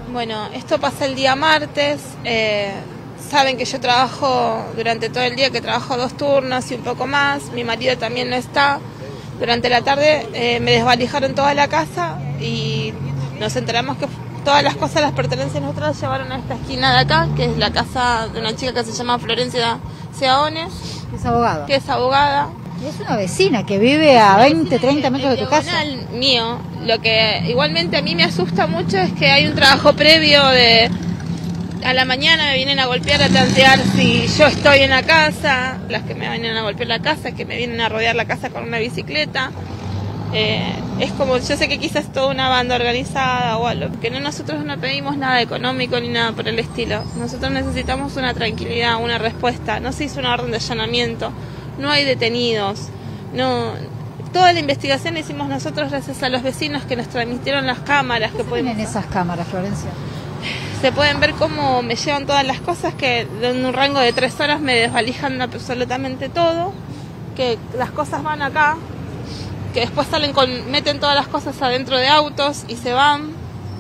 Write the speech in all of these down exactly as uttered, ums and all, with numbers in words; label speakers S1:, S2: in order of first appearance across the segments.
S1: Bueno, esto pasa el día martes, eh, saben que yo trabajo durante todo el día, que trabajo dos turnos y un poco más, mi marido también no está. Durante la tarde eh, me desvalijaron toda la casa y nos enteramos que todas las cosas, las pertenencias nosotros las llevaron a esta esquina de acá, que es la casa de una chica que se llama Florencia Seaone.
S2: Es abogada.
S1: Que es abogada.
S2: Es una vecina que vive a veinte, treinta metros de tu casa.
S1: Mío. Lo que igualmente a mí me asusta mucho es que hay un trabajo previo de... A la mañana me vienen a golpear, a tantear si yo estoy en la casa, las que me vienen a golpear la casa, que me vienen a rodear la casa con una bicicleta. Eh, es como, yo sé que quizás es toda una banda organizada o algo, que no, nosotros no pedimos nada económico ni nada por el estilo. Nosotros necesitamos una tranquilidad, una respuesta. No se hizo una orden de allanamiento, no hay detenidos, no... Toda la investigación la hicimos nosotros gracias a los vecinos que nos transmitieron las cámaras.
S2: ¿Qué
S1: que pueden
S2: en esas cámaras, Florencia?
S1: Se pueden ver cómo me llevan todas las cosas, que en un rango de tres horas me desvalijan absolutamente todo, que las cosas van acá, que después salen con, meten todas las cosas adentro de autos y se van.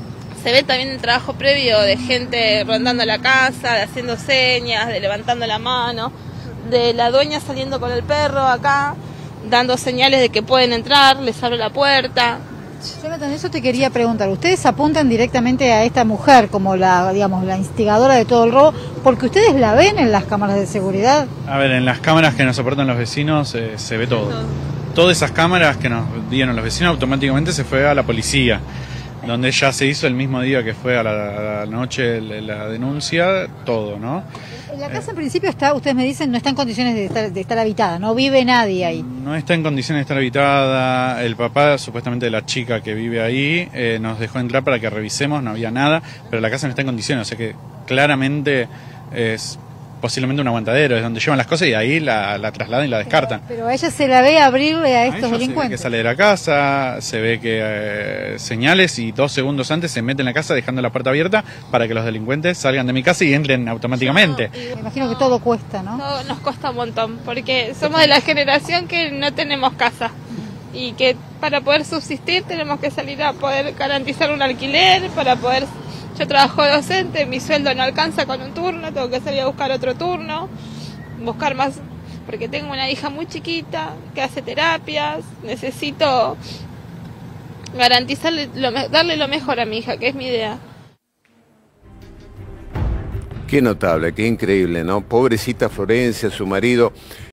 S1: Se ve también el trabajo previo de gente rondando la casa, de haciendo señas, de levantando la mano, de la dueña saliendo con el perro acá, dando señales de que pueden entrar, les abre la puerta.
S2: Jonathan, eso te quería preguntar. ¿Ustedes apuntan directamente a esta mujer como la, digamos, la instigadora de todo el robo porque ustedes la ven en las cámaras de seguridad?
S3: A ver, en las cámaras que nos soportan los vecinos eh, se ve todo. Todas esas cámaras que nos dieron los vecinos automáticamente se fue a la policía, donde ya se hizo el mismo día que fue a la, a la noche la, la denuncia, todo, ¿no?
S2: La casa en principio está, ustedes me dicen, no está en condiciones de estar, de estar habitada, no vive nadie ahí.
S3: No está en condiciones de estar habitada. El papá, supuestamente de la chica que vive ahí, eh, nos dejó entrar para que revisemos, no había nada, pero la casa no está en condiciones, o sea que claramente es posiblemente un aguantadero, es donde llevan las cosas y ahí la, la trasladan y la descartan.
S2: Pero, pero a ella se la ve abrirle a estos
S3: a
S2: delincuentes.
S3: Se ve que sale de la casa, se ve que eh, señales y dos segundos antes se mete en la casa dejando la puerta abierta para que los delincuentes salgan de mi casa y entren automáticamente.
S2: No, y, Me imagino que todo cuesta, ¿no?
S1: Todo nos cuesta un montón, porque somos de la generación que no tenemos casa y que para poder subsistir tenemos que salir a poder garantizar un alquiler, para poder... Yo trabajo docente, mi sueldo no alcanza con un turno, tengo que salir a buscar otro turno, buscar más, porque tengo una hija muy chiquita que hace terapias, necesito garantizarle, lo, darle lo mejor a mi hija, que es mi idea.
S4: Qué notable, qué increíble, ¿no? Pobrecita Florencia, su marido.